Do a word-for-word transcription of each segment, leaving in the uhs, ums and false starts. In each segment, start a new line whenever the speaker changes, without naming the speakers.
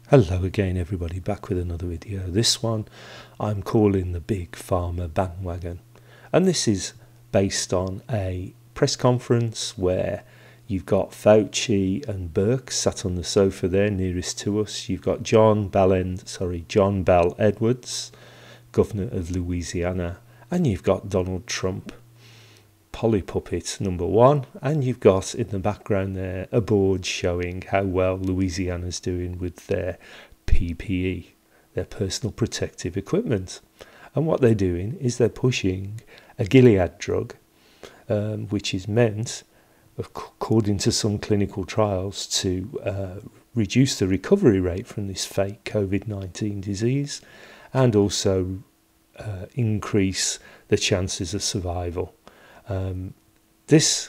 Hello again everybody, back with another video. This one I'm calling the Big Pharma Bandwagon, and this is based on a press conference where you've got Fauci and Burke sat on the sofa there nearest to us. You've got John Bellend, sorry, John Bell Edwards, Governor of Louisiana, and you've got Donald Trump, Polly Puppet number one, and you've got in the background there a board showing how well Louisiana's doing with their P P E, their personal protective equipment. And what they're doing is they're pushing a Gilead drug, um, which is meant, according to some clinical trials, to uh, reduce the recovery rate from this fake COVID nineteen disease and also uh, increase the chances of survival. Um, this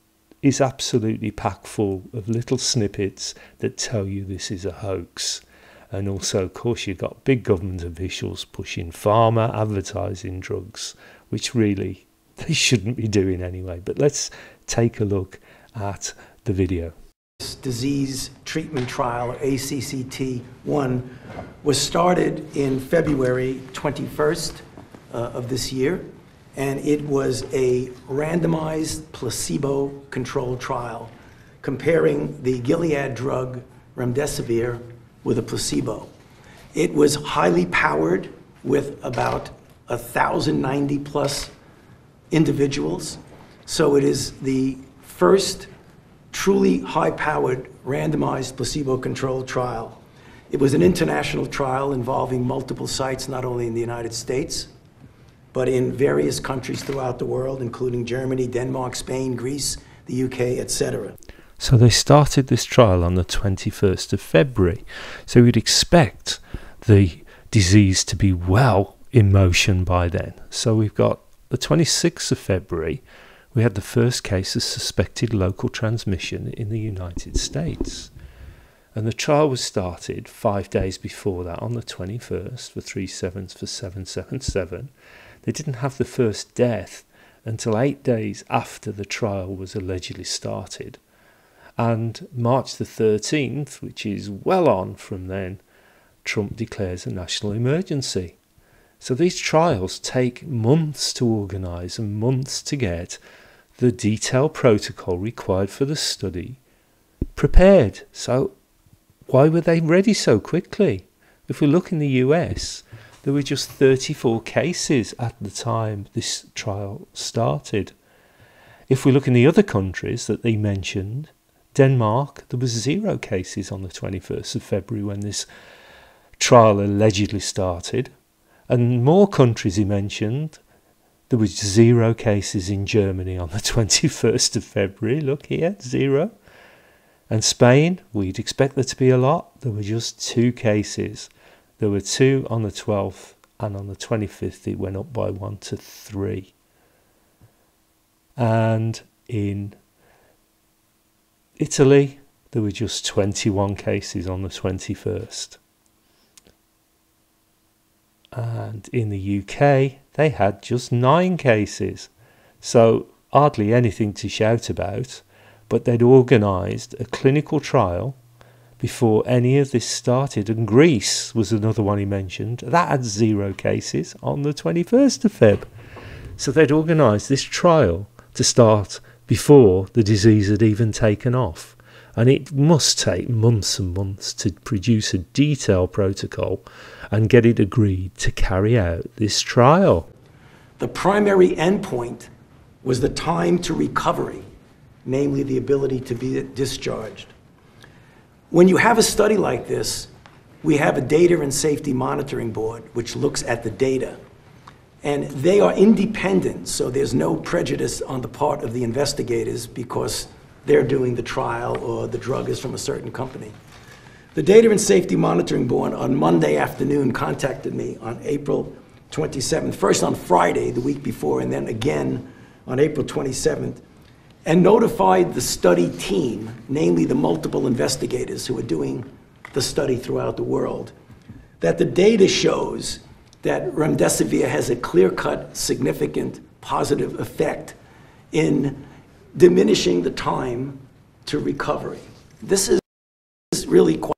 is absolutely packed full of little snippets that tell you this is a hoax. And also, of course, you've got big government officials pushing pharma, advertising drugs, which really they shouldn't be doing anyway. But let's take a look at the video.
This disease treatment trial, A C C T one, was started in February twenty-first uh, of this year. And it was a randomized placebo-controlled trial comparing the Gilead drug remdesivir with a placebo. It was highly powered with about one thousand ninety plus individuals. So it is the first truly high-powered randomized placebo-controlled trial. It was an international trial involving multiple sites, not only in the United States, but in various countries throughout the world, including Germany, Denmark, Spain, Greece, the U K, et cetera.
So they started this trial on the twenty-first of February. So you'd expect the disease to be well in motion by then. So we've got the twenty-sixth of February, we had the first case of suspected local transmission in the United States. And the trial was started five days before that, on the twenty-first, for three sevens for seven seven seven. They didn't have the first death until eight days after the trial was allegedly started. And March the thirteenth, which is well on from then, Trump declares a national emergency. So these trials take months to organise and months to get the detailed protocol required for the study prepared. So why were they ready so quickly? If we look in the U S, there were just thirty-four cases at the time this trial started. If we look in the other countries that they mentioned, Denmark, there was zero cases on the twenty-first of February when this trial allegedly started. And more countries he mentioned, there was zero cases in Germany on the twenty-first of February. Look here, zero. And Spain, we'd expect there to be a lot. There were just two cases. There were two on the twelfth, and on the twenty-fifth it went up by one to three. And in Italy, there were just twenty-one cases on the twenty-first. And in the U K, they had just nine cases. So hardly anything to shout about, but they'd organised a clinical trial before any of this started. And Greece was another one he mentioned. That had zero cases on the twenty-first of February. So they'd organised this trial to start before the disease had even taken off. And it must take months and months to produce a detailed protocol and get it agreed to carry out this trial.
The primary endpoint was the time to recovery, namely the ability to be discharged. When you have a study like this, we have a data and safety monitoring board which looks at the data. And they are independent, so there's no prejudice on the part of the investigators because they're doing the trial or the drug is from a certain company. The Data and Safety Monitoring Board on Monday afternoon contacted me on April twenty-seventh, first on Friday the week before, and then again on April twenty-seventh, and notified the study team, namely the multiple investigators who are doing the study throughout the world, that the data shows that remdesivir has a clear-cut, significant, positive effect in diminishing the time to recovery. This is really quite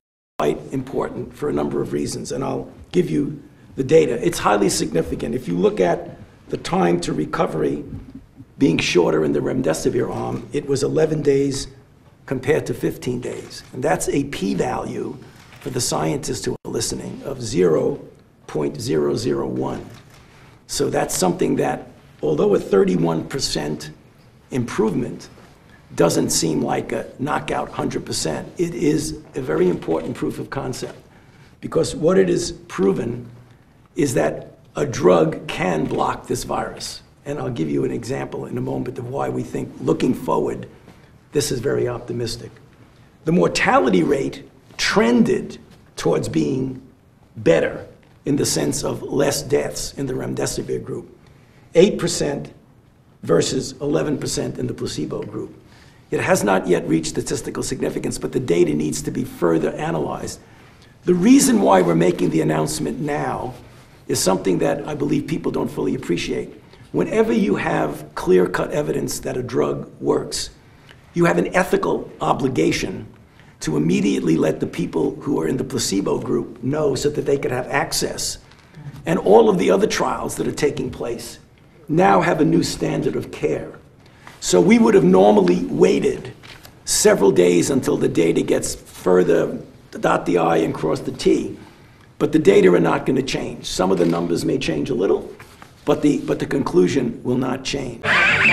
quite important for a number of reasons, and I'll give you the data. It's highly significant. If you look at the time to recovery being shorter in the remdesivir arm, it was eleven days compared to fifteen days. And that's a p-value for the scientists who are listening of zero point zero zero one. So that's something that, although a thirty-one percent improvement doesn't seem like a knockout one hundred percent, it is a very important proof of concept. Because what it is proven is that a drug can block this virus. And I'll give you an example in a moment of why we think, looking forward, this is very optimistic. The mortality rate trended towards being better in the sense of less deaths in the remdesivir group. eight percent versus eleven percent in the placebo group. It has not yet reached statistical significance, but the data needs to be further analyzed. The reason why we're making the announcement now is something that I believe people don't fully appreciate. Whenever you have clear-cut evidence that a drug works, you have an ethical obligation to immediately let the people who are in the placebo group know so that they could have access. And all of the other trials that are taking place now have a new standard of care. So we would have normally waited several days until the data gets further, dot the I and cross the T. But the data are not going to change. Some of the numbers may change a little, but the, but the conclusion will not change.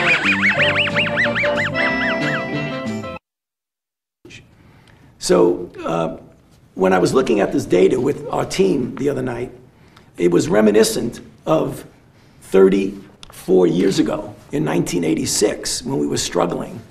So uh, when I was looking at this data with our team the other night, it was reminiscent of thirty-four years ago in nineteen eighty-six when we were struggling.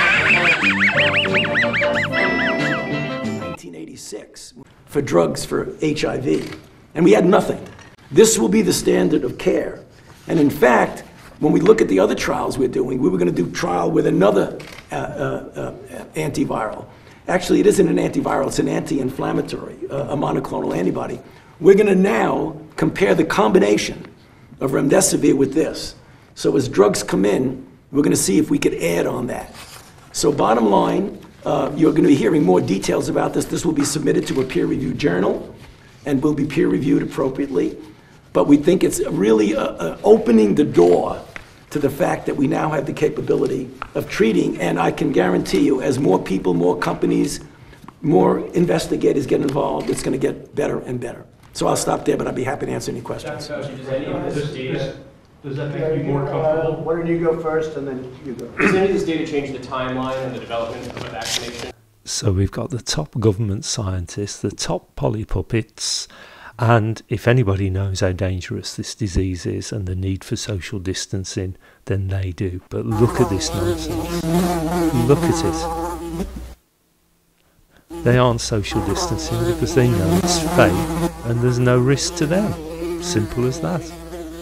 nineteen eighty-six for drugs for H I V, and we had nothing. This will be the standard of care. And in fact, when we look at the other trials we're doing, we were going to do trial with another uh, uh, uh, antiviral. Actually, it isn't an antiviral, it's an anti-inflammatory, uh, a monoclonal antibody. We're going to now compare the combination of remdesivir with this. So as drugs come in, we're going to see if we could add on that. So bottom line, uh, you're going to be hearing more details about this. This will be submitted to a peer-reviewed journal and will be peer-reviewed appropriately. But we think it's really uh, uh, opening the door to the fact that we now have the capability of treating, and I can guarantee you, as more people, more companies, more investigators get involved, it's going to get better and better. So I'll stop there, but I'd be happy to answer any questions.
Does any of this data, does that make you more comfortable?
Why don't you go first and then you go?
Does any of this data change the timeline and the development of a vaccination?
So we've got the top government scientists, the top Polly puppets, and if anybody knows how dangerous this disease is and the need for social distancing, then they do. But look at this nonsense. Look at it. They aren't social distancing because they know it's fake and there's no risk to them. Simple as that.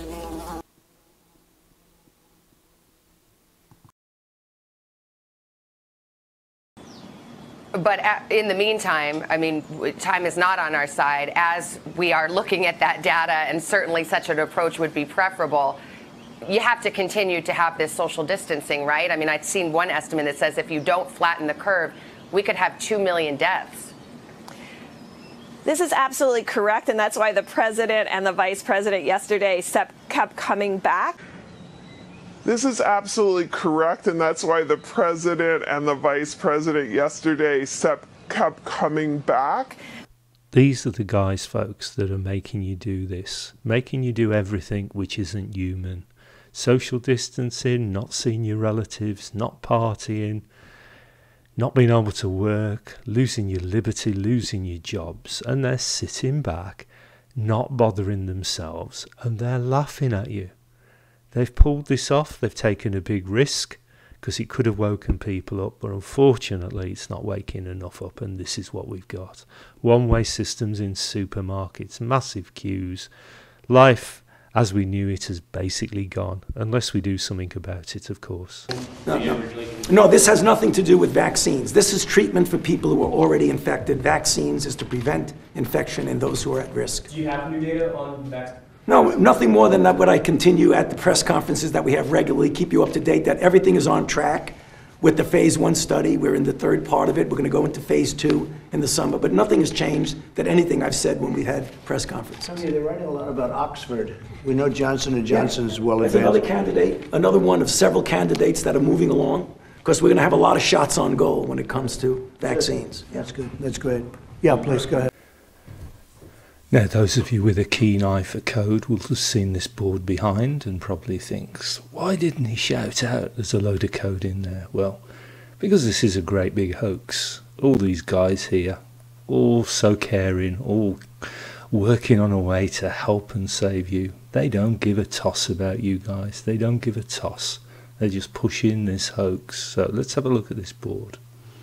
But in the meantime, I mean, time is not on our side. As we are looking at that data, and certainly such an approach would be preferable, you have to continue to have this social distancing, right? I mean, I've seen one estimate that says if you don't flatten the curve, we could have two million deaths.
This is absolutely correct, and that's why the president and the vice president yesterday kept coming back.
This is absolutely correct, and that's why the president and the vice president yesterday kept coming back.
These are the guys, folks, that are making you do this, making you do everything which isn't human. Social distancing, not seeing your relatives, not partying, not being able to work, losing your liberty, losing your jobs, and they're sitting back, not bothering themselves, and they're laughing at you. They've pulled this off, they've taken a big risk, because it could have woken people up, but unfortunately it's not waking enough up, and this is what we've got. One-way systems in supermarkets, massive queues. Life as we knew it has basically gone, unless we do something about it, of course.
No, no. No, this has nothing to do with vaccines. This is treatment for people who are already infected. Vaccines is to prevent infection in those who are at risk.
Do you have new data on vaccines?
No, nothing more than that. What I continue at the press conferences that we have regularly, keep you up to date, that everything is on track. with the phase one study. We're in the third part of it. We're going to go into phase two in the summer. But nothing has changed that anything I've said when we had press conferences.
Tony, they're writing a lot about Oxford. We know Johnson and Johnson is well
That's
advanced.
another candidate, another one of several candidates that are moving along, because we're going to have a lot of shots on goal when it comes to vaccines.
That's good. That's great. Yeah, please go ahead.
Now, those of you with a keen eye for code will have seen this board behind and probably thinks, why didn't he shout out there's a load of code in there? Well, because this is a great big hoax. All these guys here, all so caring, all working on a way to help and save you. They don't give a toss about you guys. They don't give a toss. They just push in this hoax. So let's have a look at this board.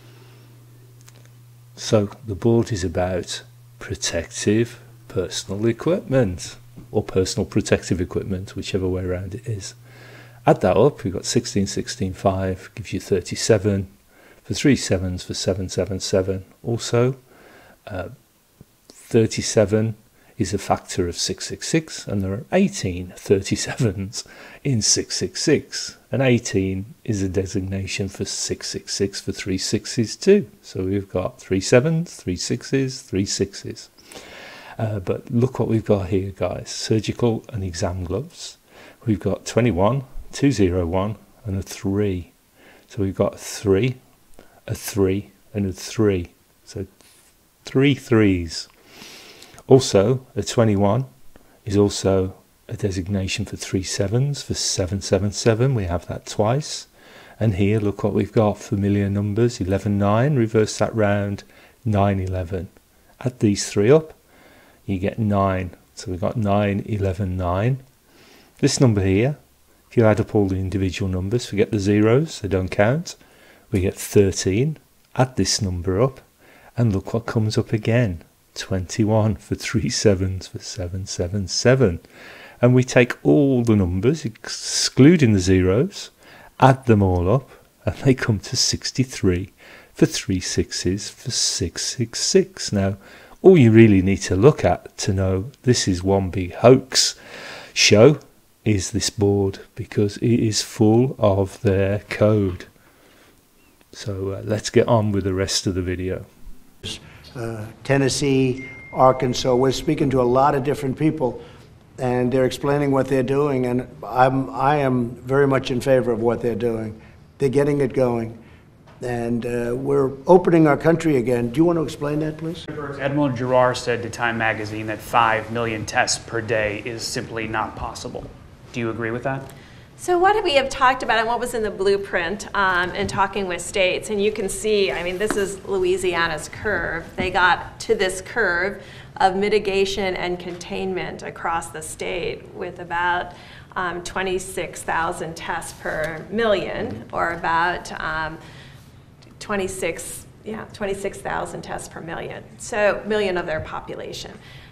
So the board is about protective personal equipment, or personal protective equipment, whichever way around it is. Add that up, we've got sixteen, sixteen, five, gives you thirty-seven, for three sevens for seven seven seven. Also, uh, thirty-seven is a factor of six six six, and there are eighteen thirty-sevens in six six six, and eighteen is a designation for six six six for three sixes too. So we've got three sevens, three sixes, three sixes. Uh, but look what we've got here, guys. Surgical and exam gloves. We've got twenty-one, two oh one, and a three. So we've got a three, a three, and a three. So three threes. Also, a twenty-one is also a designation for three sevens for seven seven seven. We have that twice. And here, look what we've got. Familiar numbers, eleven nine. Reverse that round, nine eleven. Add these three up, you get nine. So we've got nine, eleven, nine. This number here, if you add up all the individual numbers, forget the zeros, they don't count. We get thirteen. Add this number up, and look what comes up again. twenty-one for three sevens for seven seven seven. And we take all the numbers, excluding the zeros, add them all up, and they come to sixty-three for three sixes for six six six. Now, all you really need to look at to know this is one big hoax show is this board, because it is full of their code. So uh, let's get on with the rest of the video.
Uh, Tennessee, Arkansas, we're speaking to a lot of different people, and they're explaining what they're doing, and I'm, I am very much in favor of what they're doing. They're getting it going, and uh, we're opening our country again. Do you want to explain that, please?
Admiral Giroir said to Time magazine that five million tests per day is simply not possible. Do you agree with that?
So what we have talked about and what was in the blueprint um, and talking with states, and you can see, I mean, this is Louisiana's curve. They got to this curve of mitigation and containment across the state with about um, twenty-six thousand tests per million, or about um, twenty-six, yeah, twenty-six thousand tests per million, so million of their population.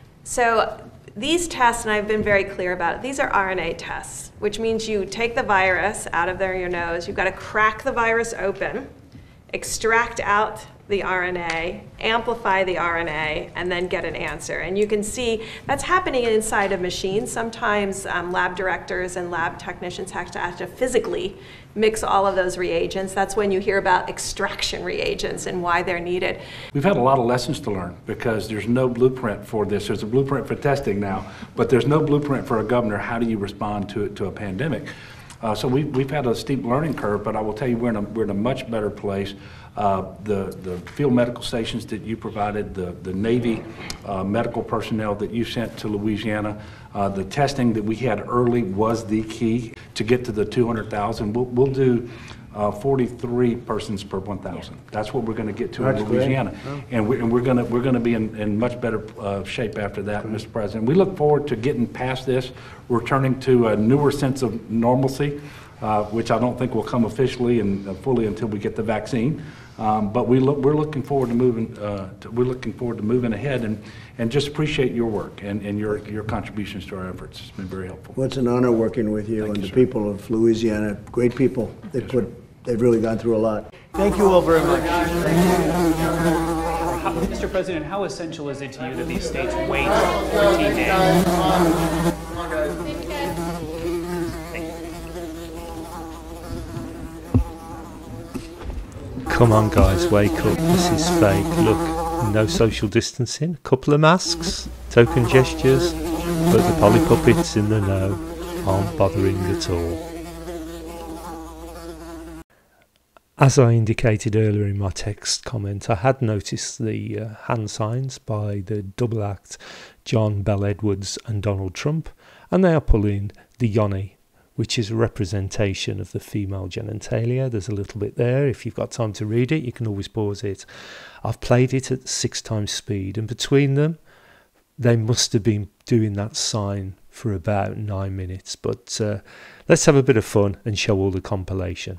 So these tests, and I've been very clear about it, these are R N A tests, which means you take the virus out of there, your nose, you've got to crack the virus open, extract out the R N A, amplify the R N A, and then get an answer. And you can see that's happening inside of machines. Sometimes um, lab directors and lab technicians have to, have to physically mix all of those reagents. That's when you hear about extraction reagents and why they're needed.
We've had a lot of lessons to learn because there's no blueprint for this. There's a blueprint for testing now, but there's no blueprint for a governor. How do you respond to, to a pandemic? Uh, so we, we've had a steep learning curve, but I will tell you we're in a, we're in a much better place. Uh, the, the field medical stations that you provided, the, the Navy uh, medical personnel that you sent to Louisiana, uh, the testing that we had early was the key to get to the two hundred thousand. We'll, we'll do uh, forty-three persons per one thousand. That's what we're going to get to in Louisiana. Oh. And, we, and we're going to we're going to be in, in much better uh, shape after that, Mister President. We look forward to getting past this, returning to a newer sense of normalcy, uh, which I don't think will come officially and uh, fully until we get the vaccine. Um, but we look, we're looking forward to moving. Uh, to, we're looking forward to moving ahead, and, and just appreciate your work and, and your your contributions to our efforts. It's been very helpful.
Well, it's an honor working with you. Thank and you, the sir. People of Louisiana, great people. They yes, put, sir. They've really gone through a lot. Thank you all very much.
How, Mister President, how essential is it to you that these states wait fourteen days?
Come on guys, wake up, this is fake. Look, no social distancing, a couple of masks, token gestures, but the Polly Puppets in the know aren't bothering at all. As I indicated earlier in my text comment, I had noticed the uh, hand signs by the double act John Bel Edwards and Donald Trump, and they are pulling the yoni, which is a representation of the female genitalia. There's a little bit there. If you've got time to read it, you can always pause it. I've played it at six times speed, and between them, they must have been doing that sign for about nine minutes. But uh, let's have a bit of fun and show all the compilation.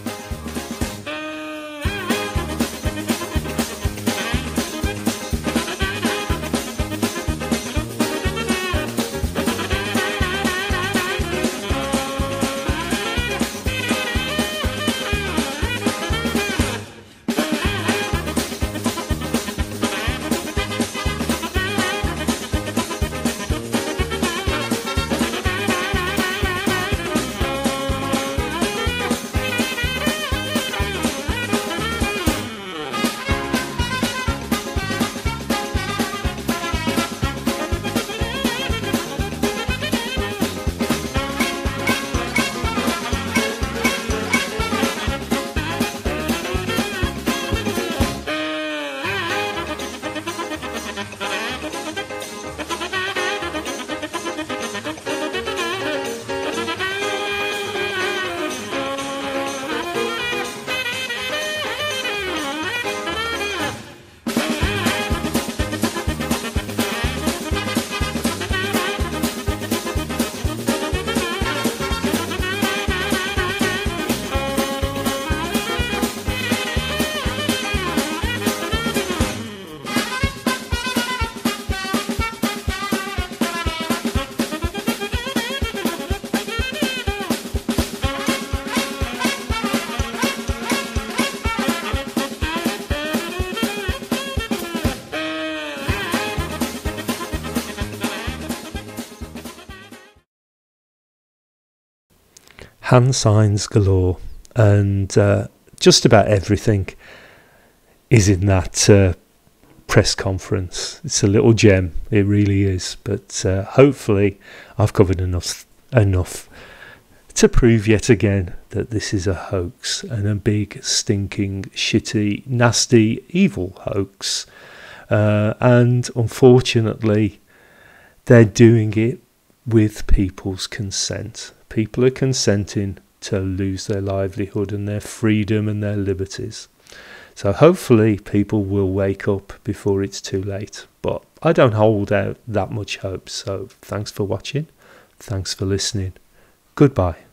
Hand signs galore, and uh, just about everything is in that uh, press conference. It's a little gem, it really is, but uh, hopefully I've covered enough enough to prove yet again that this is a hoax, and a big, stinking, shitty, nasty, evil hoax, uh, and unfortunately they're doing it with people's consent. People are consenting to lose their livelihood and their freedom and their liberties. So hopefully people will wake up before it's too late. But I don't hold out that much hope. So thanks for watching. Thanks for listening. Goodbye.